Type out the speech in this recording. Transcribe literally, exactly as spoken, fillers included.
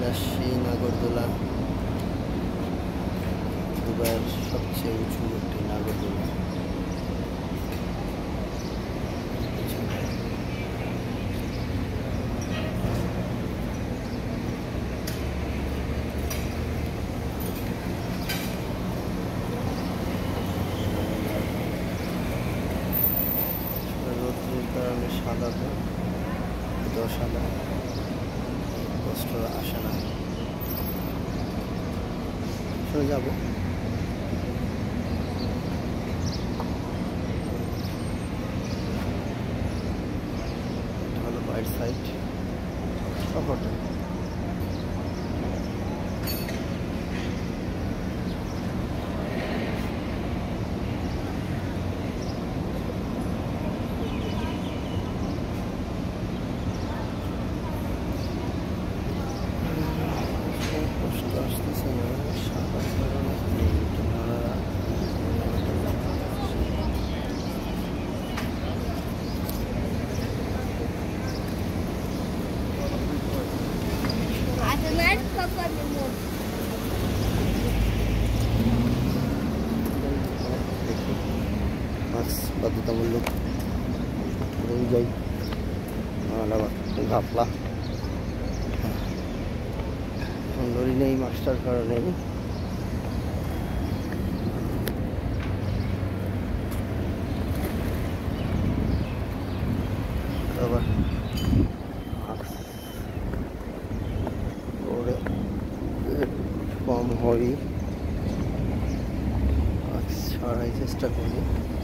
সেই নাগরদোলা দুবাইয়ের সবচেয়ে উঁচু একটি নাগরদোলা। রোদ্রের কারণে সাদা তো এটাও সাদা, কষ্ট আসে না। চলে যাবো ভালো বাইট সাইড শহরটা। আসতেছে না সাদা কারণে বাধ্যতামূলক যাই ঘাপলা সুন্দরী নেই মাস্টার কারণে আবার কম হই ছাড়াই চেষ্টা করি।